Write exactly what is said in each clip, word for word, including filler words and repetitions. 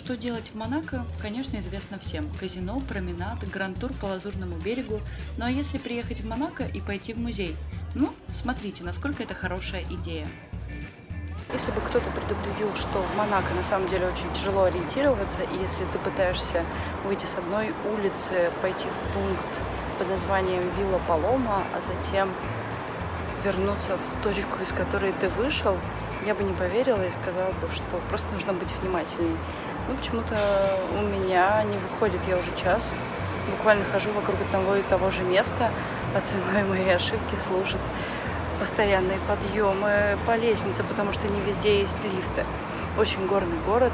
Что делать в Монако, конечно, известно всем. Казино, променад, гранд-тур по Лазурному берегу. Ну а если приехать в Монако и пойти в музей? Ну, смотрите, насколько это хорошая идея. Если бы кто-то предупредил, что в Монако на самом деле очень тяжело ориентироваться, и если ты пытаешься выйти с одной улицы, пойти в пункт под названием Вилла Палома, а затем вернуться в точку, из которой ты вышел, я бы не поверила и сказала бы, что просто нужно быть внимательней. Ну, почему-то у меня не выходит, я уже час буквально хожу вокруг одного и того же места, а ценой моей ошибки служат постоянные подъемы по лестнице, потому что не везде есть лифты. Очень горный город.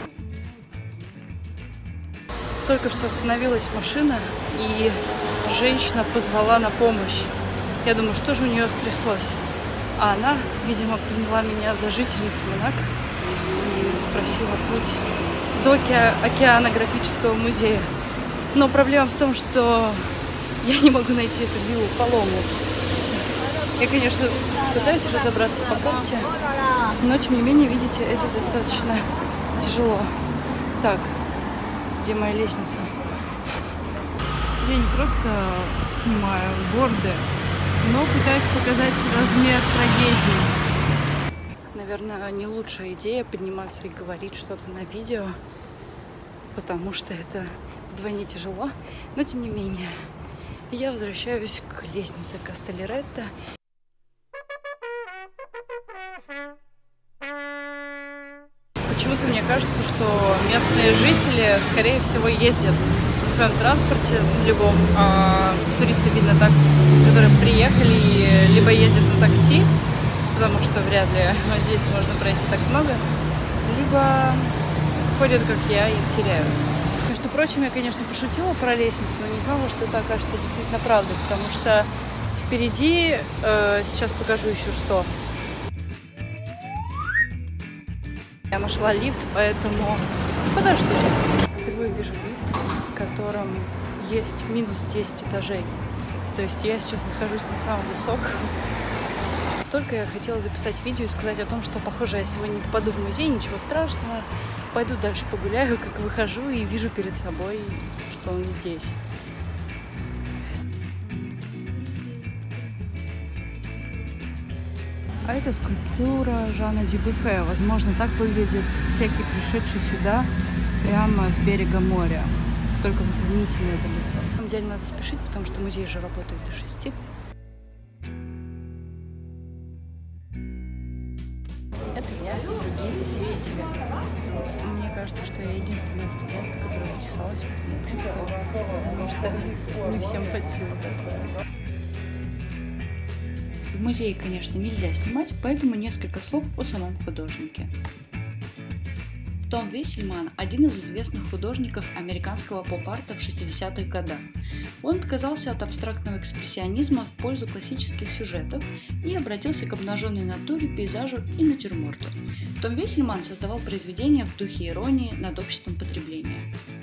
Только что остановилась машина, и женщина позвала на помощь. Я думаю, что же у нее стряслось? А она, видимо, приняла меня за жительницу Монако и спросила путь до океанографического музея. Но проблема в том, что я не могу найти эту виллу Палому. Я, конечно, пытаюсь разобраться по карте, но, тем не менее, видите, это достаточно тяжело. Так, где моя лестница? Я не просто снимаю борды, но пытаюсь показать размер трагедии. Наверное, не лучшая идея подниматься и говорить что-то на видео, потому что это вдвойне тяжело, но тем не менее. Я возвращаюсь к лестнице Кастеллеретто. Почему-то мне кажется, что местные жители, скорее всего, ездят на своем транспорте, на любом. А туристы, видно, так, которые приехали, и либо ездят на такси, потому что вряд ли здесь можно пройти так много, либо ходят, как я, и теряются. Между прочим, я, конечно, пошутила про лестницу, но не знала, что это окажется действительно правдой, потому что впереди, э, сейчас покажу еще что. Я нашла лифт, поэтому подожду. Впервые вижу лифт, в котором есть минус десять этажей. То есть я сейчас нахожусь на самом высоком. Только я хотела записать видео и сказать о том, что, похоже, я сегодня не попаду в музей, ничего страшного. Пойду дальше погуляю, как выхожу и вижу перед собой, что он здесь. А это скульптура Жана Дюбюффе. Возможно, так выглядит всякий пришедший сюда прямо с берега моря. Только взгляните на это лицо. На самом деле надо спешить, потому что музей же работает до шести. Это я и другие посетители. Мне кажется, что я единственная студентка, которая зачесалась в этом обществе, потому что не всем под силу такое. В музее, конечно, нельзя снимать, поэтому несколько слов о самом художнике. Том Вессельман – один из известных художников американского поп-арта в шестидесятых годах. Он отказался от абстрактного экспрессионизма в пользу классических сюжетов и обратился к обнаженной натуре, пейзажу и натюрморту. Том Вессельман создавал произведения в духе иронии над обществом потребления.